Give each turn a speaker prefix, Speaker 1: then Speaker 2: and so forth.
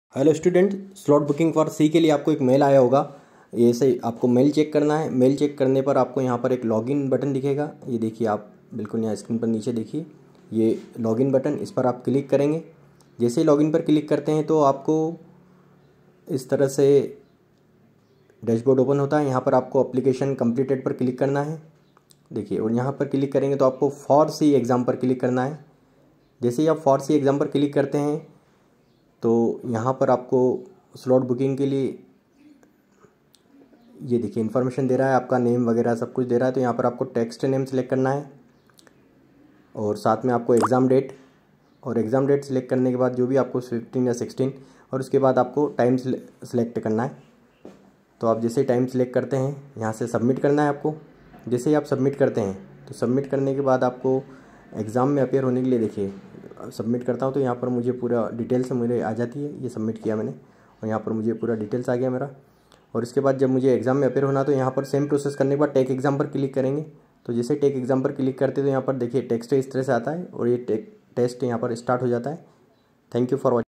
Speaker 1: Hello student, slot booking for C के लिए आपको एक मेल आया होगा। ये से आपको मेल चेक करना है। मेल चेक करने पर आपको यहाँ पर एक लॉगिन बटन दिखेगा। ये देखिए, आप बिल्कुल यहाँ स्क्रीन पर नीचे देखिए, ये लॉगिन बटन, इस पर आप क्लिक करेंगे। जैसे ही लॉगिन पर क्लिक करते हैं तो आपको इस तरह से डैशबोर्ड ओपन होता है। यहाँ पर आपको एप्लीकेशन कंप्लीटेड पर क्लिक करना है। देखिए, और यहाँ पर क्लिक करेंगे तो आपको फॉर सी एग्ज़ाम पर क्लिक करना है। जैसे ही आप फॉर सी एग्ज़ाम पर क्लिक करते हैं तो यहाँ पर आपको स्लॉट बुकिंग के लिए ये देखिए इन्फॉर्मेशन दे रहा है, आपका नेम वगैरह सब कुछ दे रहा है। तो यहाँ पर आपको टेक्स्ट नेम सेलेक्ट करना है और साथ में आपको एग्ज़ाम डेट, और एग्ज़ाम डेट सेलेक्ट करने के बाद जो भी आपको 15 या 16, और उसके बाद आपको टाइम सेलेक्ट करना है। तो आप जैसे टाइम सेलेक्ट करते हैं यहाँ से सबमिट करना है आपको। जैसे ही आप सबमिट करते हैं तो सबमिट करने के बाद आपको एग्ज़ाम में अपेयर होने के लिए, देखिए सबमिट करता हूँ तो यहाँ पर मुझे पूरा डिटेल्स मुझे आ जाती है। ये सबमिट किया मैंने और यहाँ पर मुझे पूरा डिटेल्स आ गया मेरा। और इसके बाद जब मुझे एग्ज़ाम में अपेयर होना तो यहाँ पर सेम प्रोसेस करने के बाद टेक एग्ज़ाम पर क्लिक करेंगे। तो जैसे टेक एग्ज़ाम पर क्लिक करते तो यहाँ पर देखिए टेक्स्ट इस तरह से आता है और ये टेस्ट यहाँ पर स्टार्ट हो जाता है। Thank you for watching.